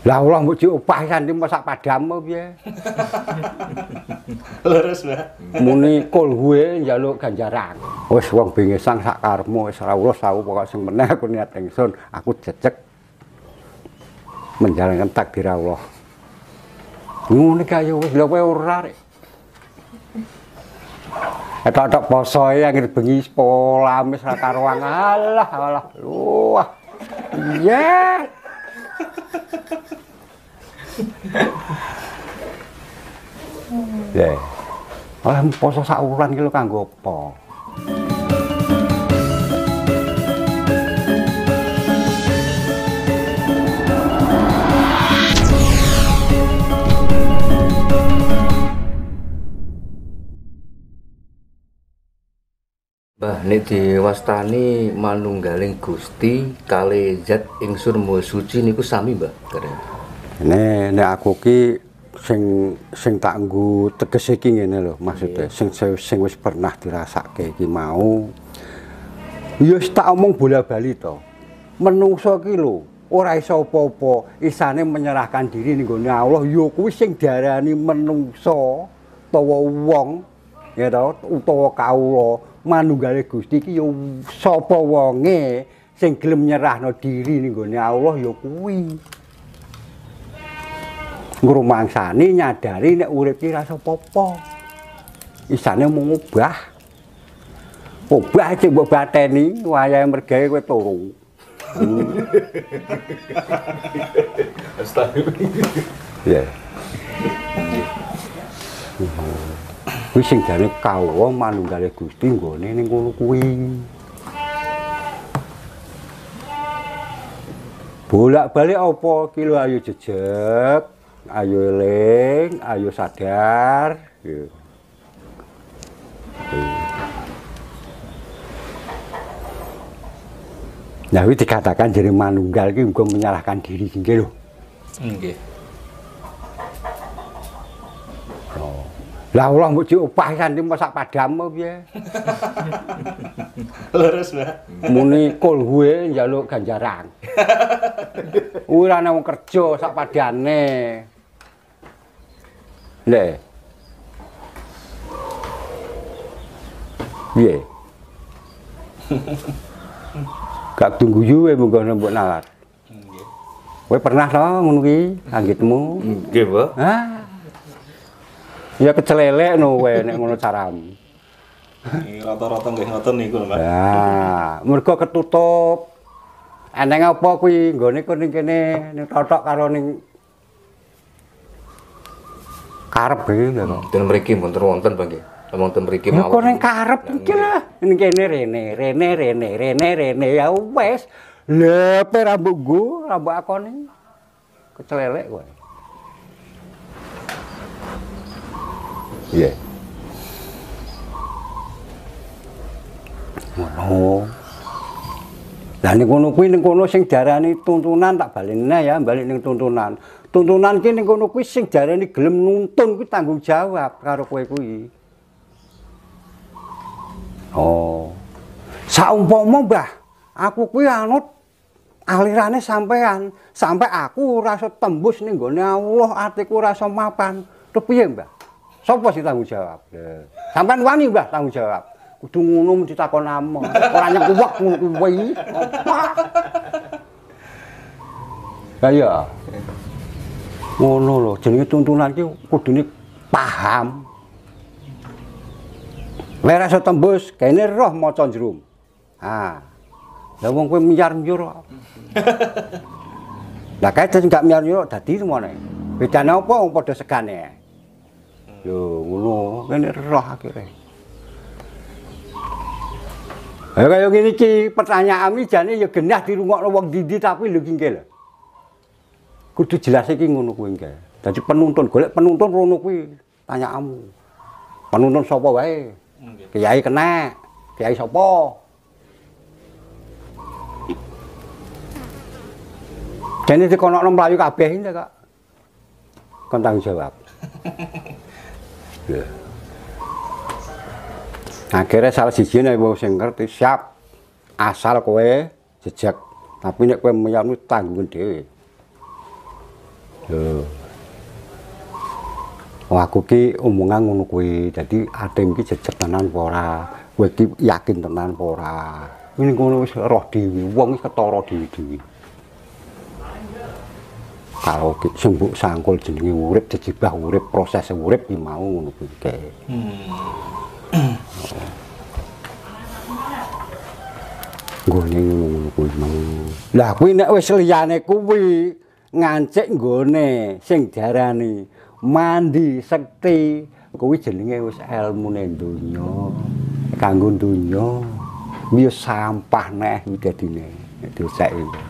Lah Allah mbok diopah santi masak padam piye? Leres, Mbah. Muni kul gue njaluk ganjaran. Wis wong bingesang sak karepmu wis ora urus aku pokok sing meneh aku niat ingsun, aku jejeg menjalankan takdir Allah. Ngono kaya wis lha kowe ora rek. Tok poso yang bengi pola wis ra karuan. Alah. Wah. Iya. Ya. Oleh poso sak wulan ki lho kanggo apa? Mbah nek diwastani manunggaling Gusti kalih zat ingsun Maha Suci niku sami, Mbah. Nek aku ki sing tak nggo tegese iki ngene lho maksude sing wis pernah dirasake iki mau ya wis tak omong bola-bali to. Menungso ki lho ora iso apa-apa, isane menyerahkan diri ning gone Allah ya kuwi sing diarani menungso utawa wong ya to utawa kawula manunggale Gusti iki ya sapa wonge sing gelem nyerahno diri ning gone Allah ya kuwi. Ngrumangsani nyadari nek urip iki rasa apa-apa. Isane mung obah. Obah sing mbok bateni wayahe mergawe kowe turu. Ya. Kuwi sing jane kawula manunggale Gusti nggone ning kono kuwi. Bolak-balik apa ki lho ayo jejeg, ayo eling, ayo sadar. Nah, iki dikatakan jadi manunggal ki uga menyalahkan diri nggih lho. Nggih. Lah Allah mbok diopah santi masak padam piye? Leres, Mbah. Muni kul gue njaluk ganjaran. Ora ana wong kerja sak padane. Le. Piye? Gak tunggu yuwe monggo mbok nalar. Nggih. Kowe pernah to ngono ki anggitmu? Nggih, Mbah. Hah? Ya kecelelek no kowe nek ngono caramu. Rata-rata nggih ngoten niku, Mbah. Nah, mergo ketutup. Eneng apa kuwi nggone ku ning kene ning totok karo ning karep iki lho. Den mriki mboten wonten, Mbah nggih. Wonten mriki Ya kok ning karep iki lah. Ning kene rene ya wis. Lepe rambut nggo, rambut akone. Kecelelek kowe. Iya. Ngono. Lah ning kono kuwi ning kono sing diarani tuntunan tak balene ya, balik ning tuntunan. Tuntunan ki ning kono kuwi sing diarani gelem nuntun kuwi tanggung jawab karo kowe kuwi. Oh. Saumpama Mbah, aku kuwi anut alirane sampean, sampai aku ora iso tembus ning gone Allah, atiku ora iso mapan. Terus piye, Mbah? Sapa sing tanggung jawab? Sampeyan wani Mbah tanggung jawab. Kudu ngono mesti takon amon. Ora nyekuwek ngono kuwi. Lah ya. Ngono lho, jenenge tuntunan ki kudune paham. Ora iso tembus, kene roh maca njrum. Ha. Lah wong kowe miyar-miyur kok. Lah kae gak miyar-miyur dadi semene. Bedane apa wong padha segane? Lho ngono, kene roh akhire. Ayo kaya ngene iki pertanyaan iki jane ya genah dirungokno wong ndi tapi lho iki nggih lho. Kudu jelas iki ngono kuwi nggih. Dadi penuntun, golek penuntun rono kuwi tanyaanmu. Penuntun sapa wae? Kiai kena, kiai sapa? Jane dikonokno mlayu kabeh iki kok. Kon tanggung jawab. Ya. Akhirnya salah siji nek wong sing ngerti siap asal kowe jejeg. Tapi nek kowe miyarmu tanggung dhewe. Lho. Wah aku ki omongan ngono kuwi. Dadi atim ki jejeg tenan apa ora? Kowe ki yakin tenan apa ora? Ini ngono wis roh dhewe, wong wis ketara dhewe-dhewe. Kalau sing mbok sangkul jenenge urip, jejibah urip, proses urip ki mau ngono kuwi kae. Nggone ngono kuwi mau. Lah kuwi nek wis liyane kuwi ngancik nggone sing diarani mandi sekti kuwi jenenge wis elmune donya. Kanggo donya biyo sampah neh dadine dosek iki.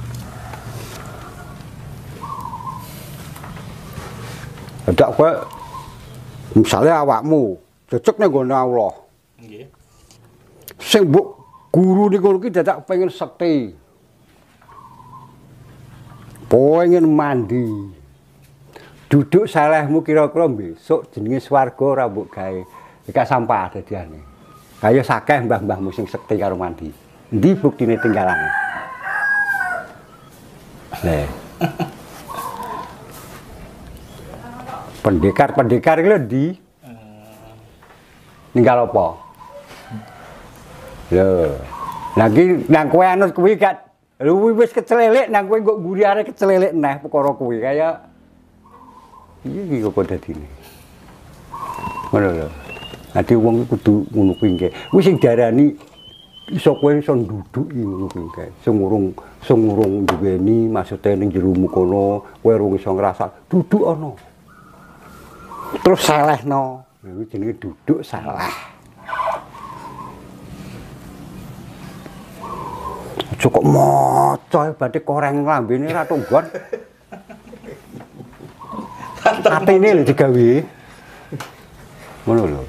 Ndak kowe misale awakmu cocok ning gone Allah. Nggih. Sing mbok guru niku iki dadak pengen sekti. Pengen mandi. Duduk salehmu kira-kira besok jenenge swarga ora mbok gawe. Iki sampah dadiane. Kaya sakeh mbah-mbahmu sing sekti karo mandi. Endi buktine tinggalane? Nah. Pendekar-pendekar iki lho ndi? Ninggal apa? Lho. Lagi nang kowe anut kuwi gak luwih wis kecelelik nang kowe kok guriare kecelelik neh perkara kuwi kaya iki kok dadine. Ngono lho. Ati wong kudu ngono kuwi nggih. Kuwi sing diarani iso kowe iso nduduki ngono kuwi nggih. Sing urung duweni maksude ning jero kono kowe urung iso ngrasa duduk ana. Terus salehno. Kuwi jenenge duduk salah. Cukup maca berarti koreng lambene ra tonggon. Atine lho digawe. Ngono lho.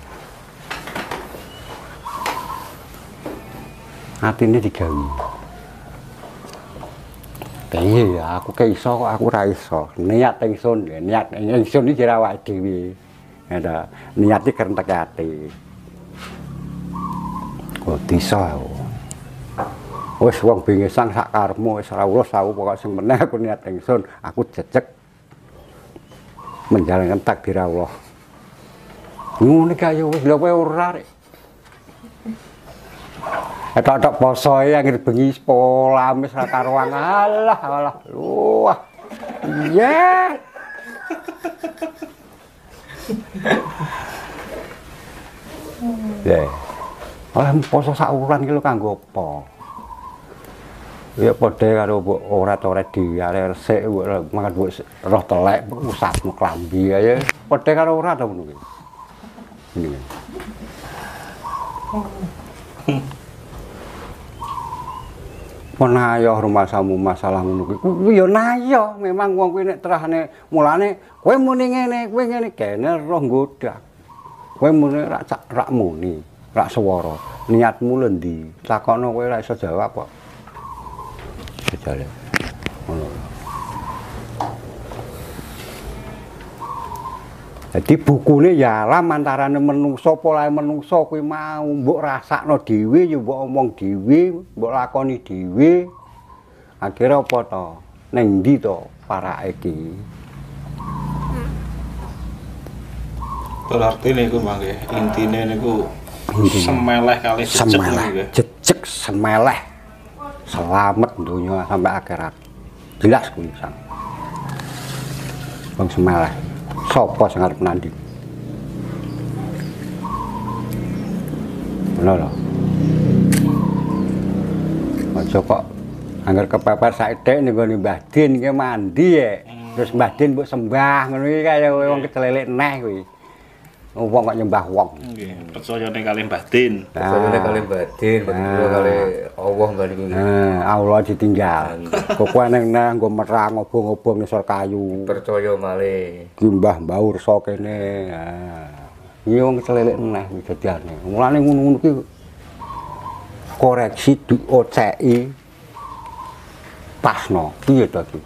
Atine digawe. Piye ya aku ke iso kok aku ra iso. Niat ingsun, niat ingsun iki jare awake dhewe. Ada niat iki kerentek ati. Kok iso aku. Wis wong bingesang sak karepmu wis ora urus aku pokok sing meneh aku niat ingsun, aku jejeg menjalankan takdir Allah. Ngono kaya wis lho kowe ora rek. Tok poso yang bengi pola wis ra karuan. Alah. Wah. Iya. Ya. Poso sak wulan ki lho kanggo apa? Ya padha karo ora-ora dhewe arek resik mangan roh telek usapmu klambi ya. Padha karo ora ta ngono ki. Ini. Penayoh rumah samu masalah ngono kuwi ya nayo memang wong kuwi nek terahane mulane kowe muni ngene kowe ngene kene roh nggodak kowe muni rak muni rak swara niatmu lho ndi takokno kowe ora iso jawab kok jare ngono. Jadi bukune ya alam antarane menungso polahe menungso kuwi mau mbok rasakno dhewe ya mbok omong dhewe, mbok lakoni dhewe. Akhire apa to? Ning ndi to parake iki? Berarti niku mangke intine niku semeleh kali jejeg niku. Jejeg semeleh. Selamat donya sampai akhirat. Jelas kuwi sang. Wong semeleh. Sopo sing arep nandi? Ngono lho. Aja kok angger kepepet saithik ning gone Mbah Din ki mandi ya. Terus Mbah Din mbok sembah ngono iki kaya wong kecelelik neh kuwi. Wong kok nyembah wong. Nggih, percayane kalih Mbah Din. Percayane kalih Mbah Din, percaya kalih Allah bariku. Allah ditinggal. Kok kowe nang nggo merang obong-obong ngisor kayu. Percaya malih. Ki Mbah Mbah ursa kene. Iki wong kecelelik neh dadiane. Mulane ngono-ngono ki koreksi dioceki pasno. Piye to iki?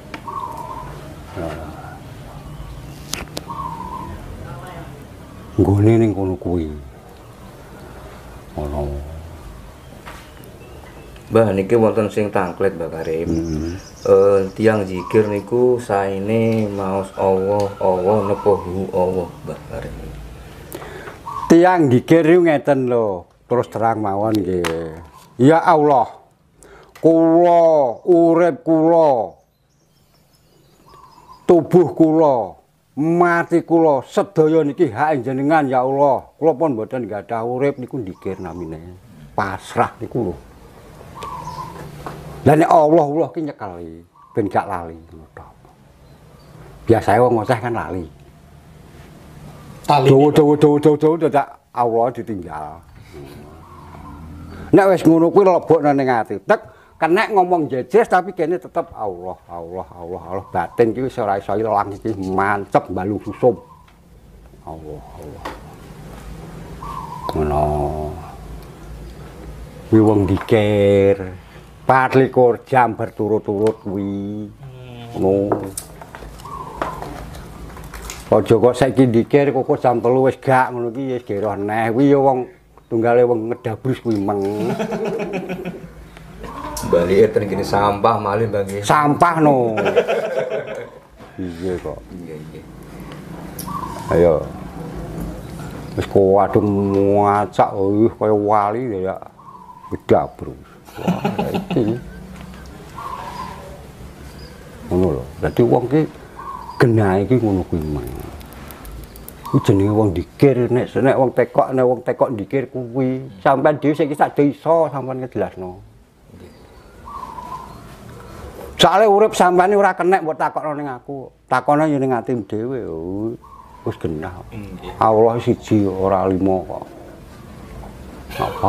Nggone ning kono kuwi. Ono. Mbah niki wonten sing tangklet Mbah Karim. Tiang zikir niku saene maos Allah Allah napa hu Allah Mbah Karim. Tiang zikir ngeten lho, terus terang mawon nggih. Ya Allah, kula urip kula tubuh kula mati kula sedaya niki hak jenengan ya Allah. Kula pun mboten gadah urip niku zikir namine. Pasrah niku lho. Lah nek Allah ki nyekeli ben gak lali ngono tok. Biasae wong ngoceh kan lali. Tali. Dawa dadak Allah ditinggal. Nek wis ngono kuwi lebokne ning ati. Tek kenek ngomong jejes tapi kene tetep Allah batin ki wis ora iso ilang iki mancep mbalu susum. Allah. Ngono. Kuwi wong dikir 24 jam berturut-turut kuwi. Ngono. Aja kok saiki dikir kok jam 3 wis gak ngono ki wis gero neh. Kuwi ya wong tunggale wong ngedabrus kuwi meng. Balike ten kene sampah malih Mbah nggih. Sampah no. Iya kok. Iya. Ayo. Wis kuwadung muacak kaya wali ya ngedabrus. Wah, iki. Ngono lho. Dadi wong ki genahe iki ngono kuwi meng. Ku jenenge wong dikir nek wong tekok dikir kuwi sampean dhewe sing sak desa sampean ngejelasno. Soale urip sampean ora kenek mbok takokno ning aku. Takono ya ning atimu dhewe. Wis genah. Allah siji ora lima kok. Apa?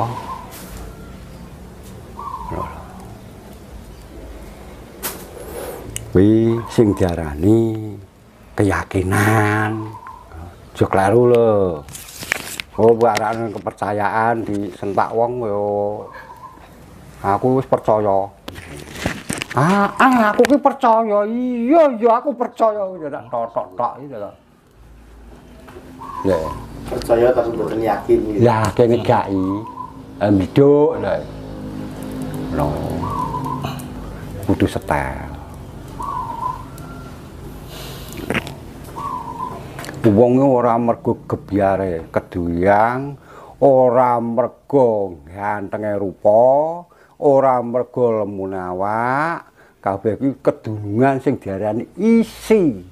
Kuwi sing diarani keyakinan. Aja kleru lho. Oh, barang kepercayaan disentak wong yo. Aku wis percaya. Aku ki percaya. Iya, aku percaya. Ya tok iki lho. Ya. Percaya tapi mboten yakin gitu. Ya, kene gaki. Mbiduk lho. No. Kudu setel. Wong ora mergo gebyare keduyang, ora mergo gantenge rupa, ora mergo lemune awak, kabeh kuwi kedunungan sing diarani isi.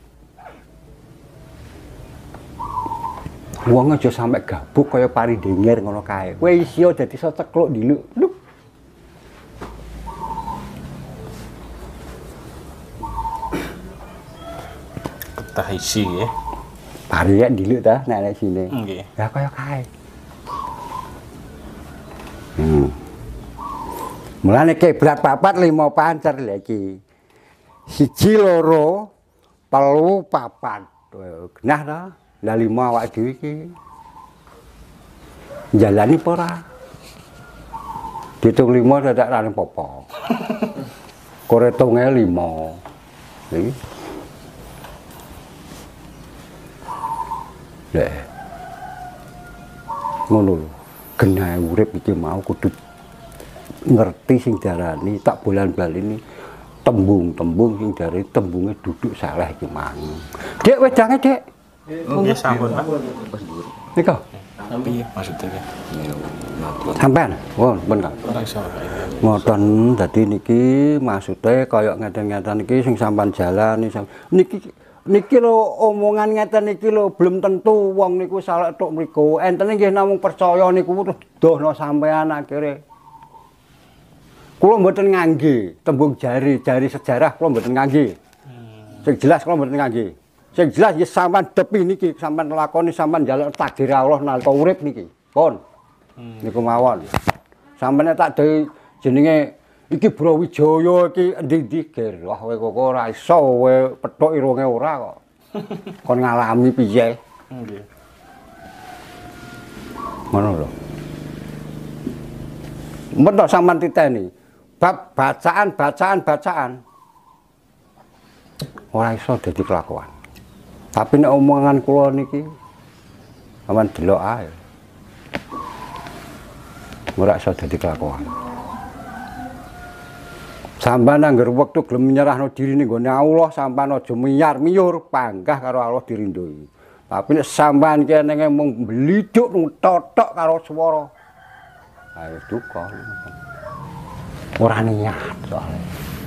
Wong aja sampe gabuk kaya pari denger ngono kae. Kowe isi dadi iso cekluk diluk. Luk. Ketah isi ya. Pari ya diluk ta nek sine. Nggih. Ya kaya kae. Mulane kiblat 4 5 pancer lha iki. 1 2 3 4. Genah ta? Lah 5 awake dhewe iki. Jalani apa ora? Ditung 5 dadak ra apa-apa. Koretunge 5. Iki. Lha. Ngono lho. Genahe urip iki mau kudu ngerti sing diarani tak bolan-baleni tembung-tembung sing diarani tembunge duduk saleh iki mang. Dek wedange, Dek. Nggih sampun, Pak. Nika. Piye maksudnya? Sampean. Oh, pun Kak. Ora iso. Ngoten dadi niki maksude kaya ngeten-ngeten iki sing sampean jalani niki lho omongan ngeten iki lho belum tentu wong niku salah tok mriku. Entene nggih namung percaya niku terus dohno sampean akhire. Kula mboten ngangge tembung jari sejarah kula mboten ngangge. Sing jelas kula mboten ngangge. Sing jelas ya sampean depi niki sampean lakoni sampean njaluk takdir Allah nalika urip niki. Pun. Niku mawon. Sampeyan tak dhewe jenenge iki Brawijaya iki endi-endi ger. Wah kowe kok ora iso kowe petuk irunge ora kok. Kon ngalami piye? Nggih. Ngono lho. Men tok sampean titeni. Bab bacaan. Ora iso dadi kelakuan. Tapi nek omongan kula niki sampean delok ae. Ora iso dadi kelakuan. Sampeyan angger wektu gelem nyerahno diri ning gone Allah, sampeyan aja miyar-miyur, panggah karo Allah dirindoi. Tapi nek sampeyan kene mung bliduk totok karo swara. Ayo duka. Ora niat soalnya.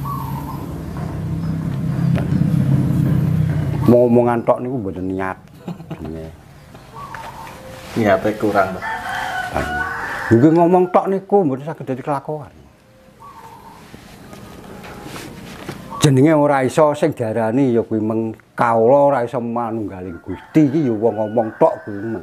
Ngomongan tok niku mboten niat. Niate kurang, Pak. Nggih ngomong tok niku mboten saged dadi kelakuan. Jenenge ora iso sing diarani ya kuwi meng kawula ora iso manunggaling Gusti iki ya wong ngomong tok kuwi meng.